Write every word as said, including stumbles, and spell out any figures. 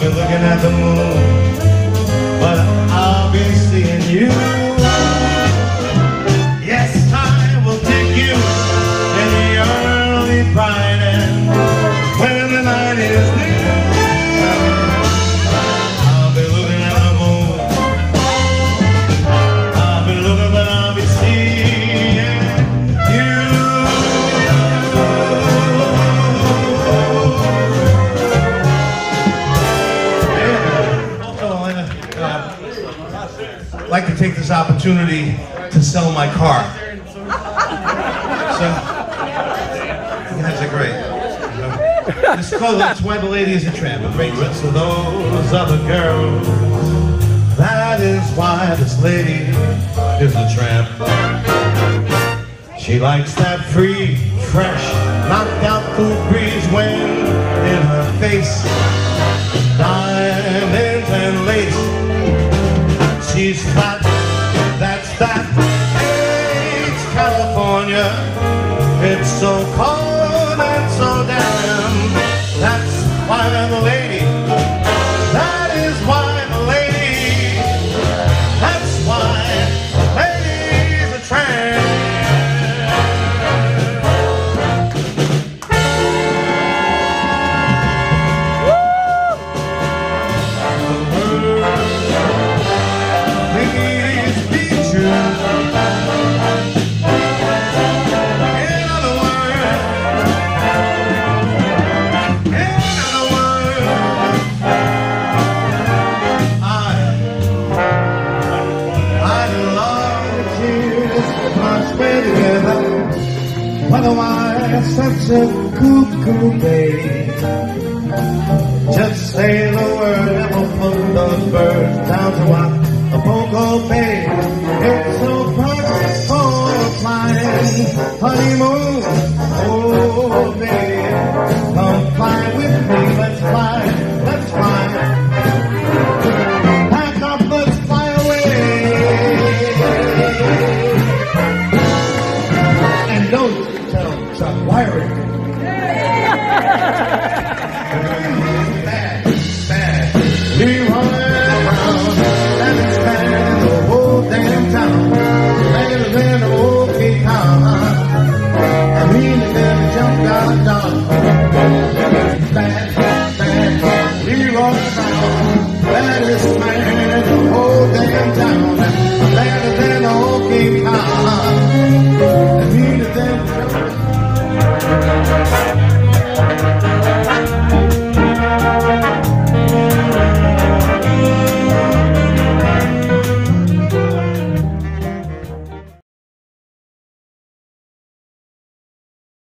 be looking at the moon, but I'll be seeing you. Yes, I will take you in the early bright and when the night is new. I'll be looking at the moon. I'll be looking, but I'll be seeing you. I'd like to take this opportunity to sell my car. So, you guys are great. This called That's Why the Lady is a Tramp. It brings us to those other girls. That is why this lady is a tramp. She likes that free, fresh, knocked out cool breeze wind in her face. Diamonds and lace. She's flat, that's that. It's California. It's so cold and so damn. That's why the lady. That is why the lady. That's why the lady's a tramp. Otherwise, such a cuckoo babe. Just say the word and we'll put those birds down to Hoboken Bay. It's so perfect for flying honeymoon. Oh, baby, come fly with me. Let's fly, let's fly. Pack up, let's fly away. And don't Chuck Wiring. Bad, bad. We run around and expand the whole damn town. Better than the old Cape Town. I mean, then jump down, down. Bad, bad. We run around. That is my